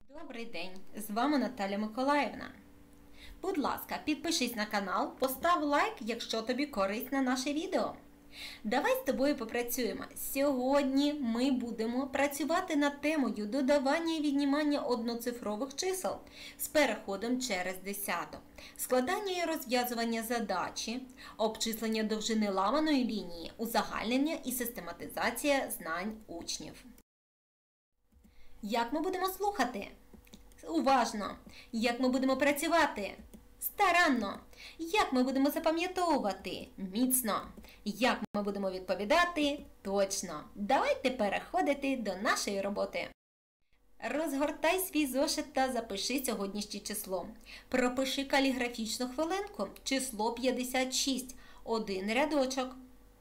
Добрий день! З вами Наталя Миколаївна. Будь ласка, підпишись на канал, постав лайк, якщо тобі корисне наше відео. Давай з тобою попрацюємо. Сьогодні ми будемо працювати над темою додавання і віднімання одноцифрових чисел з переходом через десяток, складання і розв'язування задачі, обчислення довжини ламаної лінії, узагальнення і систематизація знань учнів. Як ми будемо слухати? Уважно. Як ми будемо працювати? Старанно. Як ми будемо запам'ятовувати? Міцно. Як ми будемо відповідати? Точно. Давайте переходити до нашої роботи. Розгортай свій зошит та запиши сьогоднішнє число. Пропиши каліграфічну хвилинку. Число 56. Один рядочок.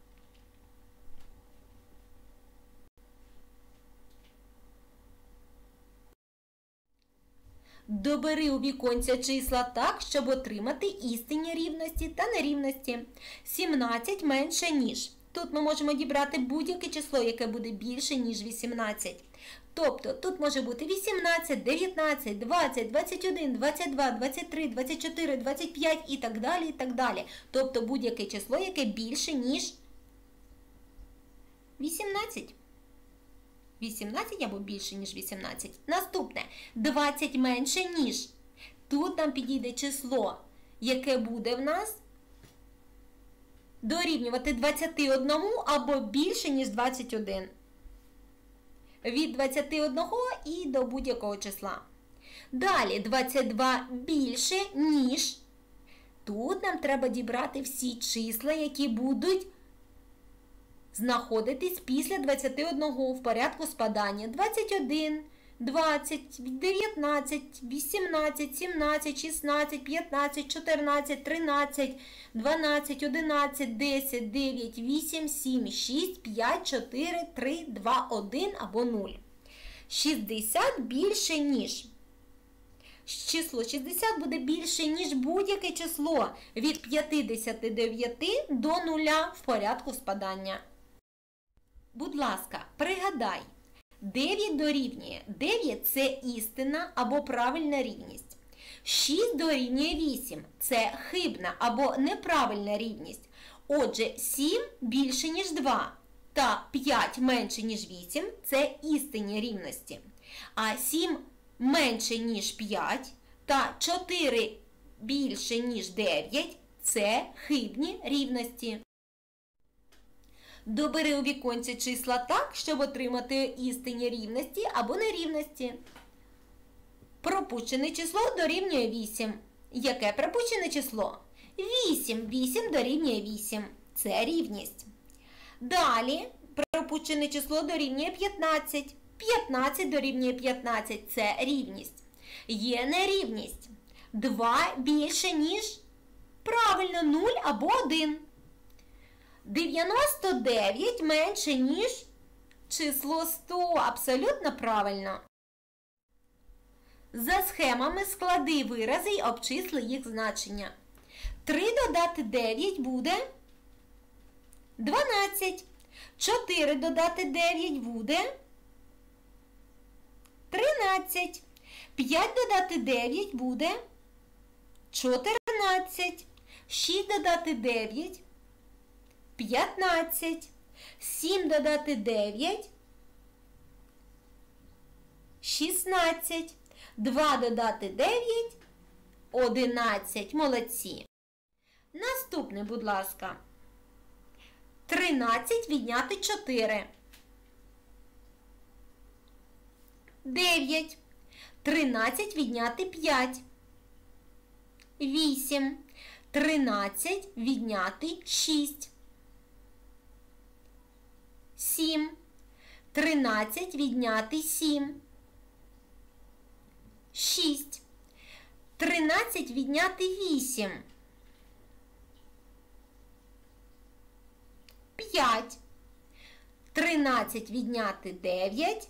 Добери у віконця числа так, щоб отримати істинні рівності та нерівності. 17 менше ніж. Тут ми можемо дібрати будь-яке число, яке буде більше, ніж 18. Тобто, тут може бути 18, 19, 20, 21, 22, 23, 24, 25 і так далі, і так далі. Тобто, будь-яке число, яке більше, ніж 18. 18 або більше, ніж 18. Наступне. 20 менше, ніж. Тут нам підійде число, яке буде в нас дорівнювати 21 або більше, ніж 21. Від 21 і до будь-якого числа. Далі 22 більше, ніж. Тут нам треба дібрати всі числа, які будуть знаходитись після 21 в порядку спадання. 21, 20, 19, 18, 17, 16, 15, 14, 13, 12, 11, 10, 9, 8, 7, 6, 5, 4, 3, 2, 1 або 0. 60 більше, ніж. Число 60 буде більше, ніж будь-яке число від 59 до 0 в порядку спадання. Будь ласка, пригадай, 9 дорівнює. 9 – це істинна або правильна рівність. 6 дорівнює 8 – це хибна або неправильна рівність. Отже, 7 більше, ніж 2 та 5 менше, ніж 8 – це істинні рівності. А 7 менше, ніж 5 та 4 більше, ніж 9 – це хибні рівності. Добери у віконці числа так, щоб отримати істинні рівності або нерівності. Пропущене число дорівнює 8. Яке пропущене число? 8. 8 дорівнює 8. Це рівність. Далі пропущене число дорівнює 15. 15 дорівнює 15. Це рівність. Є нерівність. 2 більше, ніж, правильно, 0 або 1. 99 менше, ніж число 100. Абсолютно правильно. За схемами склади вирази й обчисли їх значення. 3 додати 9 буде 12. 4 додати 9 буде 13. 5 додати 9 буде 14. 6 додати 9 – 15. 7 додати 9 – 16. 2 додати 9 – 11. Молодці. Наступне, будь ласка. 13 відняти 4. 9. 13 відняти 5. 8. 13 відняти 6. 7. 13 відняти 7. 6. 13 відняти 8. 5. 13 відняти 9.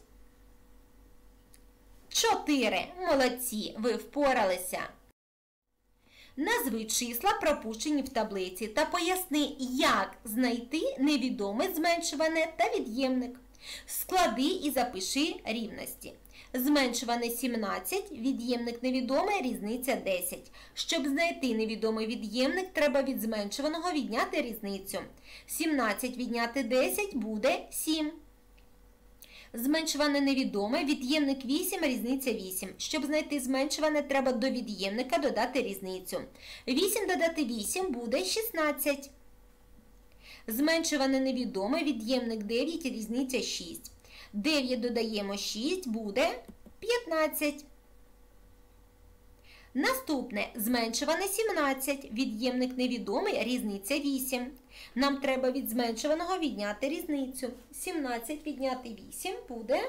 4. Молодці, ви впоралися. Назви числа, пропущені в таблиці, та поясни, як знайти невідоме зменшуване та від'ємник. Склади і запиши рівності. Зменшуване 17, від'ємник невідомий, різниця 10. Щоб знайти невідомий від'ємник, треба від зменшуваного відняти різницю. 17 відняти 10 буде 7. Зменшуване невідоме, від'ємник 8, різниця 8. Щоб знайти зменшуване, треба до від'ємника додати різницю. 8 додати 8 буде 16. Зменшуване невідоме, від'ємник 9, різниця 6. 9 додаємо 6, буде 15. Наступне, зменшуване 17, від'ємник невідомий, різниця 8. Нам треба від зменшуваного відняти різницю. 17 відняти 8 буде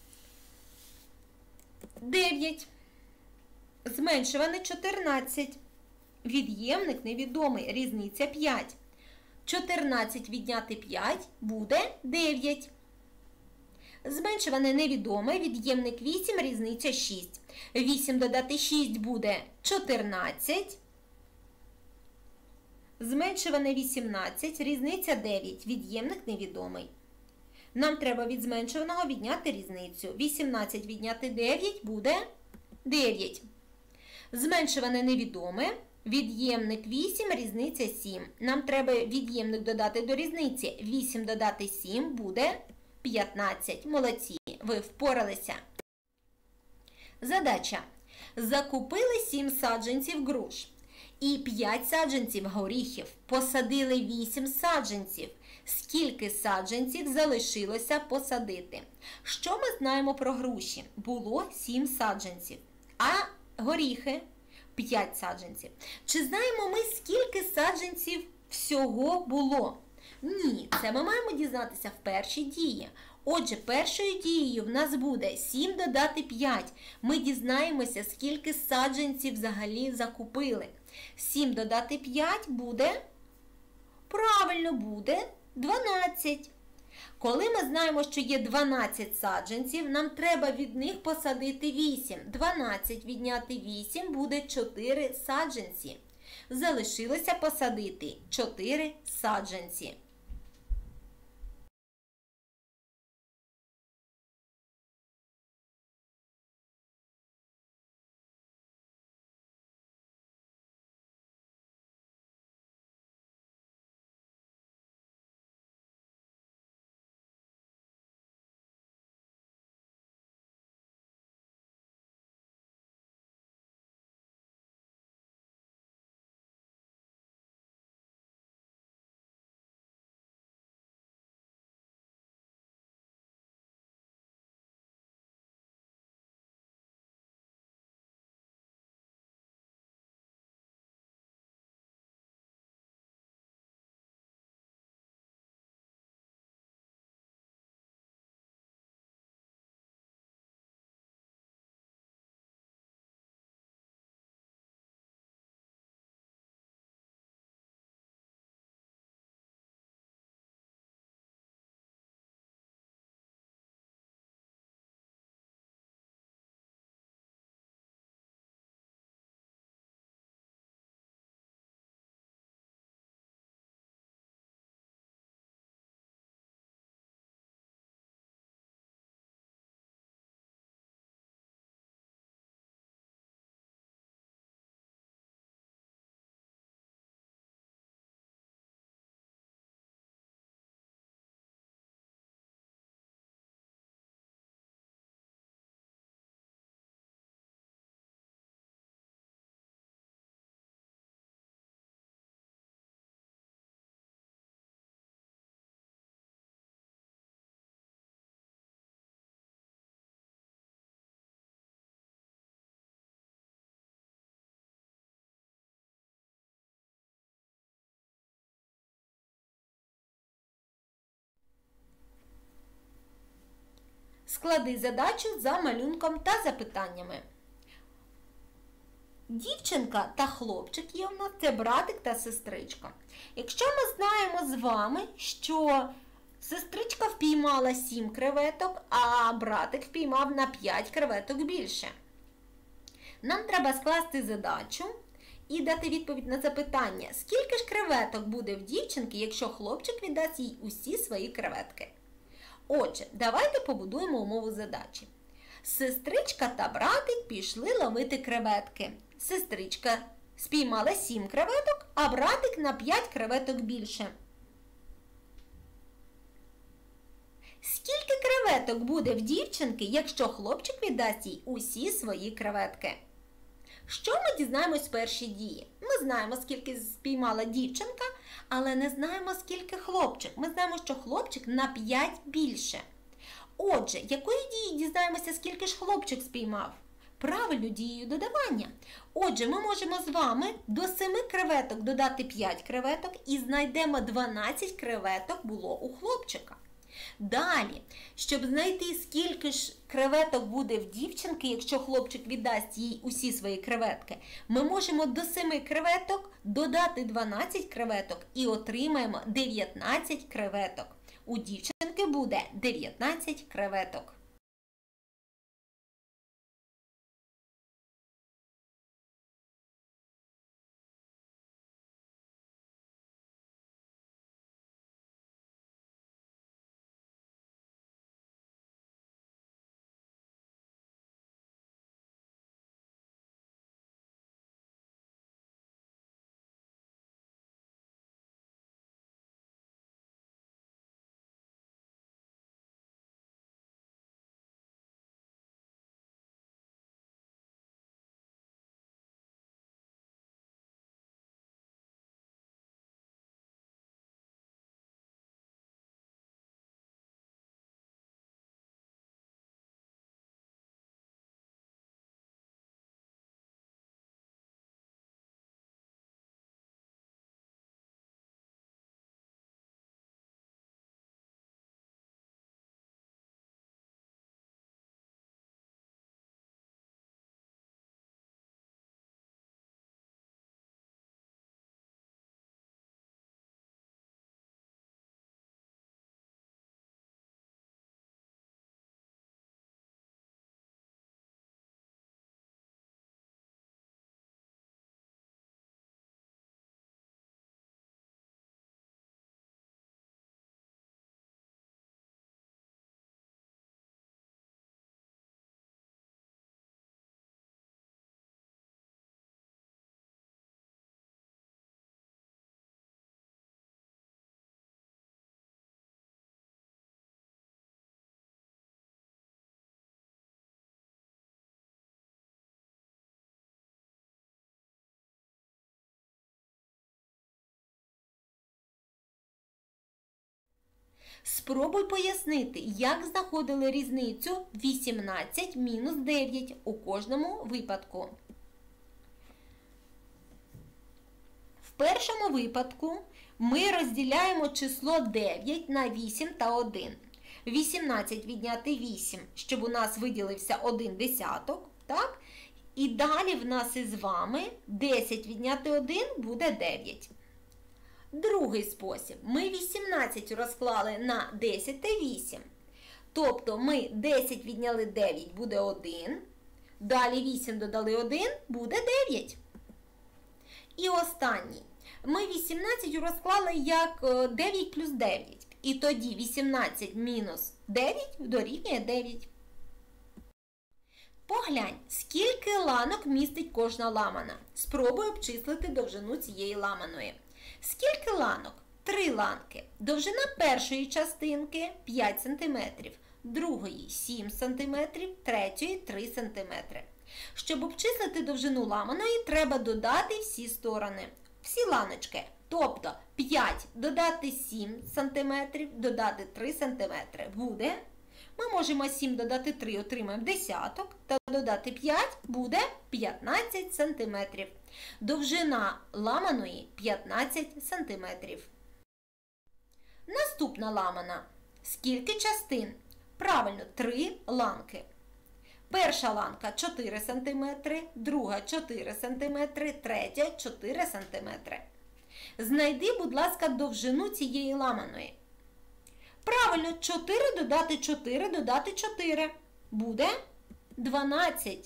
9. Зменшуване 14, від'ємник невідомий, різниця 5. 14 відняти 5 буде 9. Зменшуване невідоме, від'ємник 8, різниця 6. 8 додати 6 буде 14. Зменшуване 18, різниця 9, від'ємник невідомий. Нам треба від зменшуваного відняти різницю. 18 відняти 9 буде 9. Зменшуване невідоме, від'ємник 8, різниця 7. Нам треба від'ємник додати до різниці. 8 додати 7 буде 15. Молодці, ви впоралися. Задача. Закупили 7 саджанців груш і 5 саджанців горіхів. Посадили 8 саджанців. Скільки саджанців залишилося посадити? Що ми знаємо про груші? Було 7 саджанців, а горіхи 5 саджанців. Чи знаємо ми, скільки саджанців всього було? Ні, це ми маємо дізнатися в першій дії. Отже, першою дією в нас буде 7 додати 5. Ми дізнаємося, скільки саджанців взагалі закупили. 7 додати 5 буде, правильно, буде 12. Коли ми знаємо, що є 12 саджанців, нам треба від них посадити 8. 12 відняти 8 буде 4 саджанці. Залишилося посадити 4 саджанці. Склади задачу за малюнком та запитаннями. Дівчинка та хлопчик є у нас, це братик та сестричка. Якщо ми знаємо з вами, що сестричка впіймала 7 креветок, а братик впіймав на 5 креветок більше. Нам треба скласти задачу і дати відповідь на запитання, скільки ж креветок буде в дівчинки, якщо хлопчик віддасть їй усі свої креветки. Отже, давайте побудуємо умову задачі. Сестричка та братик пішли ловити креветки. Сестричка спіймала 7 креветок, а братик на 5 креветок більше. Скільки креветок буде в дівчинки, якщо хлопчик віддасть їй усі свої креветки? Що ми дізнаємось в першій дії? Ми знаємо, скільки спіймала дівчинка, але не знаємо, скільки хлопчик. Ми знаємо, що хлопчик на 5 більше. Отже, якою дією дізнаємося, скільки ж хлопчик спіймав? Правильно, дією додавання. Отже, ми можемо з вами до 7 креветок додати 5 креветок і знайдемо 12 креветок було у хлопчика. Далі, щоб знайти, скільки ж креветок буде в дівчинки, якщо хлопчик віддасть їй усі свої креветки, ми можемо до 7 креветок додати 12 креветок і отримаємо 19 креветок. У дівчинки буде 19 креветок. Спробуй пояснити, як знаходили різницю 18 мінус 9 у кожному випадку. В першому випадку ми розділяємо число 9 на 8 та 1. 18 відняти 8, щоб у нас виділився 1 десяток, так? І далі в нас із вами 10 відняти 1 буде 9. Другий спосіб. Ми 18 розклали на 10 та 8. Тобто ми 10 відняли 9 буде 1. Далі 8 додали 1 буде 9. І останній. Ми 18 розклали як 9 плюс 9. І тоді 18 мінус 9 дорівнює 9. Поглянь, скільки ланок містить кожна ламана. Спробуй обчислити довжину цієї ламаної. Скільки ланок? 3 ланки. Довжина першої частинки 5 см, другої 7 см, третьої 3 см. Щоб обчислити довжину ламаної, треба додати всі сторони, всі ланочки. Тобто 5 додати 7 см, додати 3 см буде. Ми можемо 7 додати 3, отримаємо десяток, та додати 5 буде 15 см. Довжина ламаної 15 см. Наступна ламана. Скільки частин? Правильно, 3 ланки. Перша ланка 4 см, друга 4 см, третя 4 см. Знайди, будь ласка, довжину цієї ламаної. Правильно, 4 додати 4 додати 4. Буде 12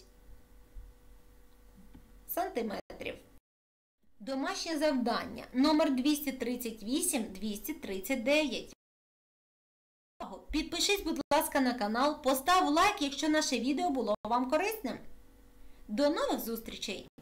сантиметрів. Домашнє завдання номер 238-239. Підпишись, будь ласка, на канал, постав лайк, якщо наше відео було вам корисним. До нових зустрічей!